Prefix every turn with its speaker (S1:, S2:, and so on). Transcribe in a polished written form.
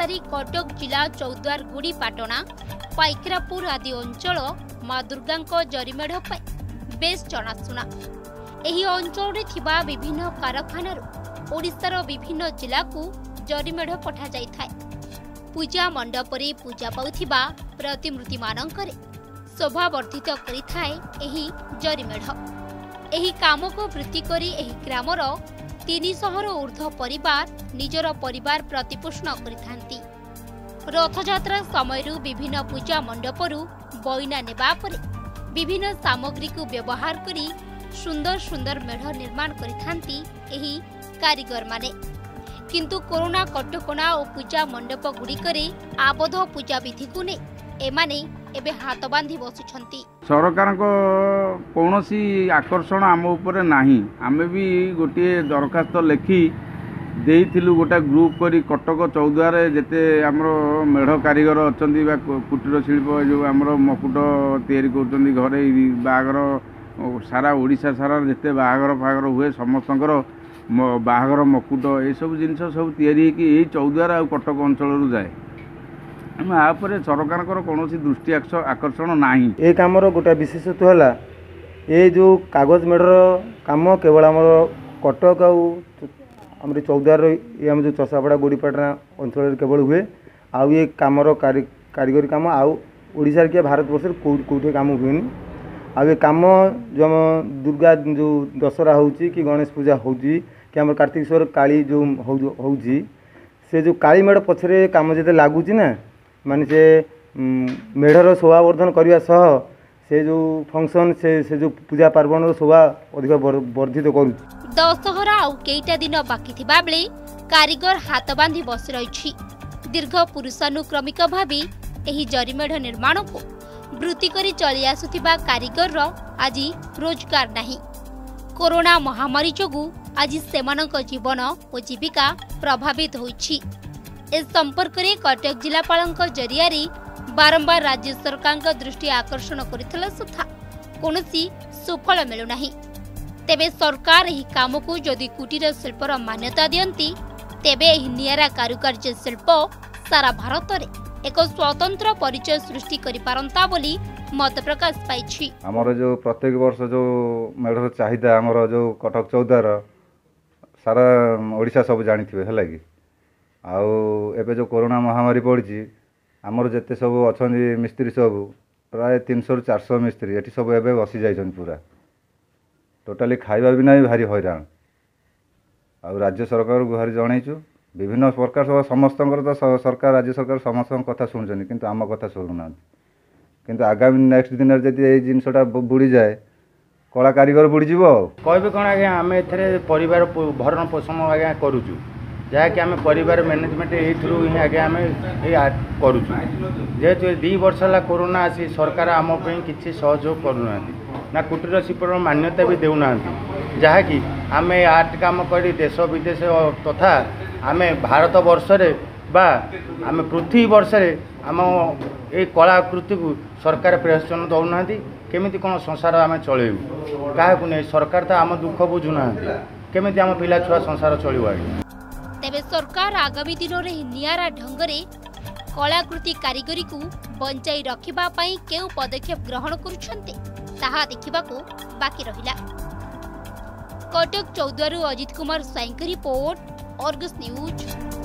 S1: अनुसार कटक जिला चौद्वार गुड़ीपाटना पाइकरापुर आदि अंचल माँ दुर्गा जरीमेढ़ बेस जनाशुना। एही अंचल थिबा विभिन्न कारखाना ओडिशार विभिन्न जिला को जरीमेढ़ पठा जाय थाए। पूजा मंडपरे पूजा पाउथिबा प्रतिमूर्ति मानकरे शोभा वर्धित करिथाए एही जरीमेढ़। एही काम को वृत्ति करी एही ग्रामर 300 ऊर्ध्व परिवार निजर परिवार प्रतिपोषण करिथांती। रथयात्रा समय विभिन्न पूजा मंडपरू बइना नेबा परे विभिन्न सामग्री को व्यवहार करी सुंदर सुंदर मेढ़ निर्माण करिथांती एही कारीगर माने। किंतु कोरोना कटकणा और पूजा मंडप गुड़िकरे आबद्ध पूजा विधि को ने एमाने एबे हाथ बांधी बसिछंती।
S2: सरकार को कौनसी आकर्षण आम उपरे नाही। आमे भी गोटे दरखास्त लेखी देइथिलु गोटा ग्रुप करी कटक चौद्वार जेते हमरो मेढ़ कारीगर अछंती बा कुटीर शिल्प जो हमरो मकुट तैयारी करछंती घरे बागर सारा ओडिशा सारा जेते बागर फागर हुए समस्तकर बागर मकुट ए सब जिनस सब तैयारी कि एई चौद्वार आ कटक अंचल जाए। आपर सरकार कौन दृष्टि आकर्षण नाही।
S3: ए कामर गोटे विशेषत्व है ये जो कागज मेढ़र काम केवल आम कटक आम चौद्वार ये आम जो चषापड़ा गुड़ीपाटना अंचल केवल हुए आउ ये कामर कारीगरी काम आउ ओडिशा के भारत वर्ष कौटे काम हुए आ ये काम जो आम दुर्गा जो दशहरा होची कि गणेश पूजा होची कि आम कार्तिकेश्वर काली जो होची से जो काली मेढ़ पछरे काम जते लागुची ना माने से मेढ़र शोभावर्धन करने सह से जो फंक्शन से जो पूजा पार्वण शोभा अधिक वर्धित करू।
S1: दशहरा आउ केईटा दिन बाकी थिबा बेले कारीगर हाथ बांधी बस रही। दीर्घ पुरुषानुक्रमिक भावी एही जरीमेढ़ निर्माण को वृत्ति करी चली आसुथिबा कारीगर आज रोजगार नाही। कोरोना महामारी जोगु आज सेमानक जीवन और जीविका प्रभावित होईछि। इस संपर्क में कटक जिलापाल जरिया बारंबार राज्य सरकार दृष्टि आकर्षण करथिले सुद्धा कोनोसी सुफल मिलुना। तेबे सरकार एही काम को जदि कुटीर शिल्पर मान्यता दियंती तेबे एही नियारा कारुकार्य शिल्प सारा भारत रे एक स्वतंत्र परिचय सृष्टि करि पारंता बोली मत प्रकाश पाइछि।
S4: हमर जो प्रत्येक वर्ष जो मेढ़र चाहिदा हमर जो कटक चौद्वार सारा ओडिशा सब जानिथिबे हला कि आउ एबे जो कोरोना महामारी पड़ी आमर जिते सब अच्छा मिस्त्री सब प्राय 300 ରୁ 400 मिस्त्री ये सब एबे बसी जाइछन पूरा टोटाली खाइबा भी नहीं भारी हैरान। आउ राज्य सरकार गुहार जनईचु विभिन्न प्रकार सब समस्त तो सरकार राज्य सरकार समस्त कथा शुणुचंदी किंतु आम कथा शुणुना। किंतु आगामी नेक्स्ट दिन जदि ये जिनसटा बुड़ी जाए कला कारीगर बुड़ी जीव
S5: कहबे कोन आज्ञा आम एथरे परिवार भरण पोषण आज्ञा करूचु जहाँकि आम परिवार मैनेजमेंट यही थ्रू ही आगे आम करुचु। जेहेतु 2 वर्ष है कोरोना आसी सरकार आम किसी सहयोग करूना ना कुटीर शिल्पर मान्यता भी देना जहाँकि आम आर्ट काम कर देश विदेश तथा आम भारत वर्ष बा आम पृथ्वी वर्ष आम ये कलाकृति को सरकार प्रोत्साहन दौना केमी कौन संसार आम चलू क्या नहीं सरकार तो आम दुख बुझुना केमी आम पिला छुआ संसार चलू आगे।
S1: तेबे सरकार आगामी दिन में नियारा ढंगरे कलाकृति कारीगरी को बंचाई रखिबा पई केउ पदक्षेप ग्रहण करुछन्ते ताहा देखिबाकू बाकी रहिला। कटक चौद्वार अजित कुमार साईंक रिपोर्ट, अर्गस न्यूज।